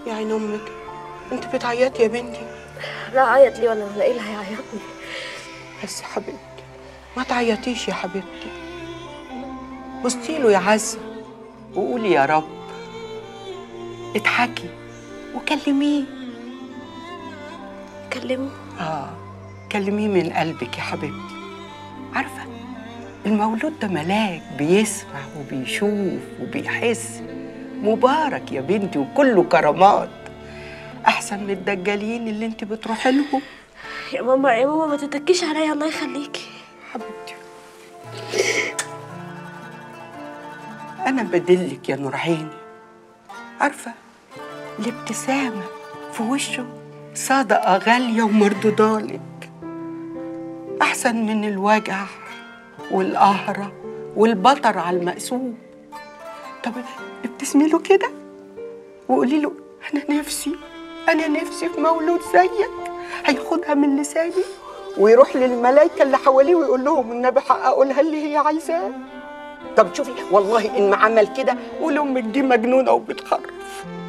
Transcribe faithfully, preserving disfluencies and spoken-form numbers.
يا عين امك، انت بتعيطي يا بنتي؟ لا اعيط ليه ولا ولا ايه اللي هيعيطني؟ بس يا حبيبتي ما تعيطيش يا حبيبتي، بصي له يا عزة وقولي يا رب، اضحكي وكلميه. كلمه؟ اه كلميه من قلبك يا حبيبتي. عارفة المولود ده ملاك، بيسمع وبيشوف وبيحس، مبارك يا بنتي وكله كرامات، احسن من الدجالين اللي انت بتروحي لهم. يا ماما يا ماما ما تتكيش عليا، الله يخليكي حبيبتي. انا بدلك يا نور عيني، عارفه الابتسامه في وشه صدقه غاليه ومردودالك، احسن من الوجع والقهره والبطر على المقسوم. طب ابتسمي له كده وقولي له انا نفسي انا نفسي في مولود زيك، هياخدها من لساني ويروح للملايكه اللي حواليه ويقول لهم النبي حققوا لها اللي هي عايزاه. طب شوفي والله ان ما عمل كده قول امك دي مجنونه وبتخرف.